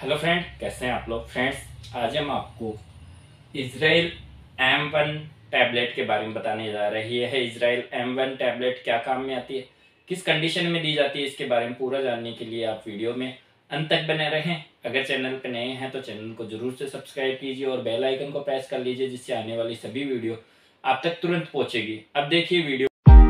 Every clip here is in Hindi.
हेलो फ्रेंड, कैसे हैं आप लोग। फ्रेंड्स, आज हम आपको इजराइल M1 टैबलेट के बारे में बताने जा रहे हैं। इजराइल M1 टैबलेट क्या काम में आती है, किस कंडीशन में दी जाती है, इसके बारे में पूरा जानने के लिए आप वीडियो में अंत तक बने रहें। अगर चैनल पर नए हैं तो चैनल को जरूर से सब्सक्राइब कीजिए और बेल आइकन को प्रेस कर लीजिए, जिससे आने वाली सभी वीडियो आप तक तुरंत पहुंचेगी। अब देखिए वीडियो।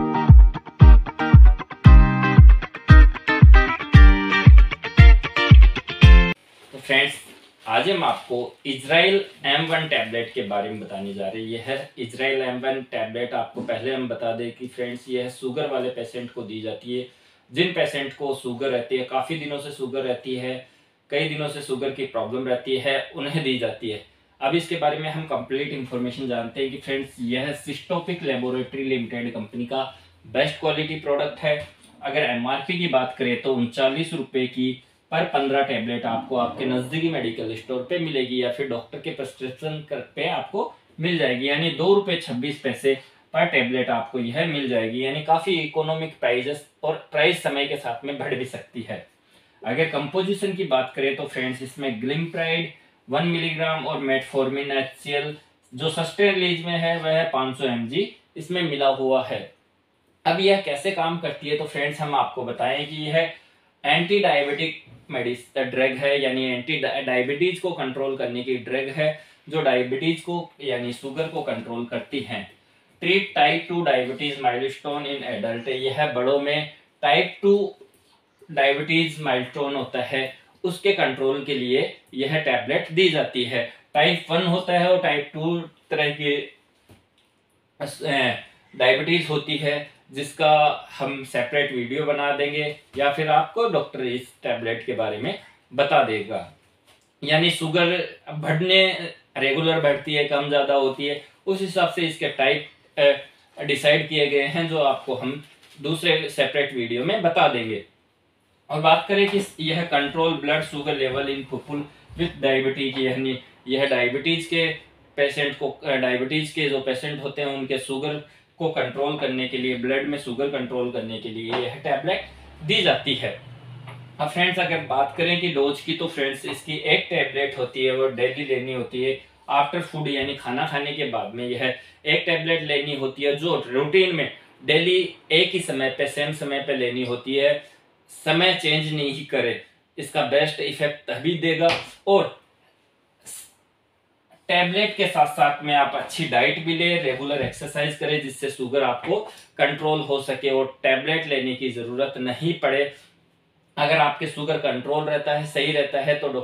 तो फ्रेंड्स, आज हम आपको इजराइल M1 टैबलेट के बारे में बताने जा रहे हैं। यह है इजराइल M1 टैबलेट। आपको पहले हम बता दें कि फ्रेंड्स, यह शुगर वाले पेशेंट को दी जाती है। जिन पेशेंट को शुगर रहती है, काफ़ी दिनों से शुगर रहती है, कई दिनों से शुगर की प्रॉब्लम रहती है, उन्हें दी जाती है। अब इसके बारे में हम कंप्लीट इन्फॉर्मेशन जानते हैं कि फ्रेंड्स, यह सिस्टोपिक लेबोरेटरी लिमिटेड कंपनी का बेस्ट क्वालिटी प्रोडक्ट है। अगर MRP की बात करें तो 39 रुपये की पर 15 टैबलेट आपको आपके नज़दीकी मेडिकल स्टोर पे मिलेगी, या फिर डॉक्टर के प्रिस्क्रिप्शन पे आपको मिल जाएगी। यानी 2 रुपये 26 पैसे पर टैबलेट आपको यह मिल जाएगी। यानी काफ़ी इकोनॉमिक प्राइजेस, और प्राइस समय के साथ में बढ़ भी सकती है। अगर कंपोजिशन की बात करें तो फ्रेंड्स, इसमें ग्लिम्प्राइड 1 मिलीग्राम और मेटफॉर्मिन HCl जो सस्टेन रिलीज में है वह 500 mg इसमें मिला हुआ है। अब यह कैसे काम करती है तो फ्रेंड्स, हम आपको बताएं कि यह एंटी डायबिटिक मेडिसिन ड्रग है, यानी एंटी डायबिटीज को कंट्रोल करने की ड्रग है, जो डायबिटीज को यानी शुगर को कंट्रोल करती है। Treat type 2 diabetes mellitus in adult. यह बड़ों में टाइप 2 डायबिटीज माइलस्टोन होता है, उसके कंट्रोल के लिए यह टैबलेट दी जाती है। टाइप 1 होता है और टाइप 2 तरह की डायबिटीज होती है, जिसका हम सेपरेट वीडियो बना देंगे, या फिर आपको डॉक्टर इस टैबलेट के बारे में बता देगा। यानी शुगर बढ़ने रेगुलर बढ़ती है, कम ज़्यादा होती है, उस हिसाब से इसके टाइप डिसाइड किए गए हैं, जो आपको हम दूसरे सेपरेट वीडियो में बता देंगे। और बात करें कि यह control blood sugar level in people with diabetes, यानी यह डायबिटीज के पेशेंट को, डायबिटीज के जो पेशेंट होते हैं उनके शुगर को कंट्रोल करने के लिए, ब्लड में शुगर कंट्रोल करने के लिए यह टैबलेट दी जाती है। अब फ्रेंड्स, अगर बात करें कि डोज की, तो फ्रेंड्स इसकी एक टैबलेट होती है वो डेली लेनी होती है आफ्टर फूड, यानी खाना खाने के बाद में यह एक टैबलेट लेनी होती है, जो रूटीन में डेली एक ही समय पे, सेम समय पे लेनी होती है। समय चेंज नहीं करे, इसका बेस्ट इफेक्ट तभी देगा। और टैबलेट के साथ साथ में आप अच्छी डाइट भी ले, रेगुलर एक्सरसाइज करें, जिससे शुगर आपको कंट्रोल हो सके और टैबलेट लेने की जरूरत नहीं पड़े। अगर आपके शुगर कंट्रोल रहता है, सही रहता है, तो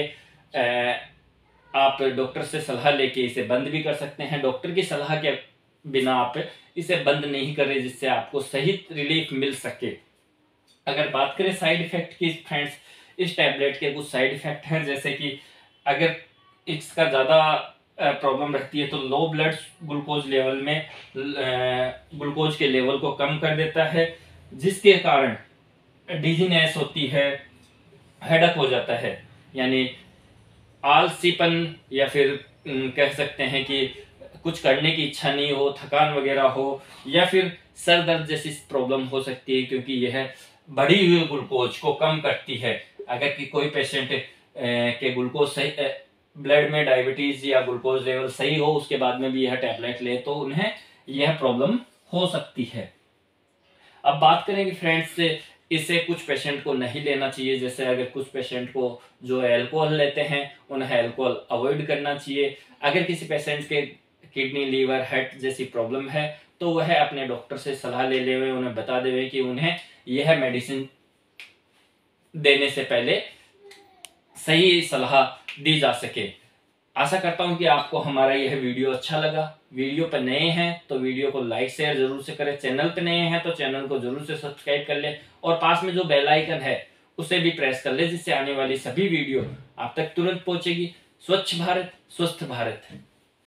आप डॉक्टर से सलाह लेके इसे बंद भी कर सकते हैं। डॉक्टर की सलाह के बिना आप इसे बंद नहीं करें, जिससे आपको सही रिलीफ मिल सके। अगर बात करें साइड इफेक्ट की फ्रेंड्स, इस टैबलेट के कुछ साइड इफेक्ट हैं, जैसे कि अगर इसका ज़्यादा प्रॉब्लम रहती है तो लो ब्लड ग्लूकोज लेवल में ग्लूकोज के लेवल को कम कर देता है, जिसके कारण डिजीनेस होती है, हेडक हो जाता है, यानी आलसीपन, या फिर कह सकते हैं कि कुछ करने की इच्छा नहीं हो, थकान वगैरह हो, या फिर सर दर्द जैसी प्रॉब्लम हो सकती है, क्योंकि यह बढ़ी हुई ग्लूकोज को कम करती है। अगर कि कोई पेशेंट के ग्लूकोज सही, ब्लड में डायबिटीज या ग्लूकोज लेवल सही हो, उसके बाद में भी यह टैबलेट ले, तो उन्हें यह प्रॉब्लम हो सकती है। अब बात करें कि फ्रेंड्स, इसे कुछ पेशेंट को नहीं लेना चाहिए। जैसे अगर कुछ पेशेंट को जो अल्कोहल लेते हैं, उन्हें अल्कोहल अवॉइड करना चाहिए। अगर किसी पेशेंट के किडनी, लीवर, हार्ट जैसी प्रॉब्लम है, तो वह अपने डॉक्टर से सलाह ले ले, उन्हें बता देवे कि उन्हें यह मेडिसिन देने से पहले सही सलाह दी जा सके। आशा करता हूं कि आपको हमारा यह वीडियो अच्छा लगा। वीडियो पर नए हैं तो वीडियो को लाइक शेयर जरूर से करें। चैनल पर नए हैं तो चैनल को जरूर से सब्सक्राइब कर ले, और पास में जो बेल आइकन है उसे भी प्रेस कर ले, जिससे आने वाली सभी वीडियो आप तक तुरंत पहुंचेगी। स्वच्छ भारत, स्वस्थ भारत।